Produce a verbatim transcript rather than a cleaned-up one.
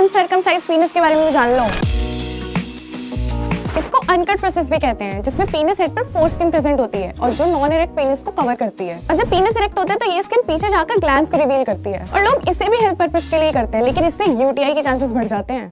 Uncircumcised पीनस के बारे में जान लो। इसको अनकट प्रोसेस भी कहते हैं, जिसमें पीनस हेड पर फोर स्किन प्रेजेंट होती है और जो नॉन इरेक्ट पीनस को कवर करती है। और जब पीनस इरेक्ट होता है तो ये स्किन पीछे जाकर ग्लैंड्स को रिवील करती है और लोग इसे भी हेल्थ पर्पस के लिए करते हैं, लेकिन इससे यूटीआई के चांसेस बढ़ जाते हैं।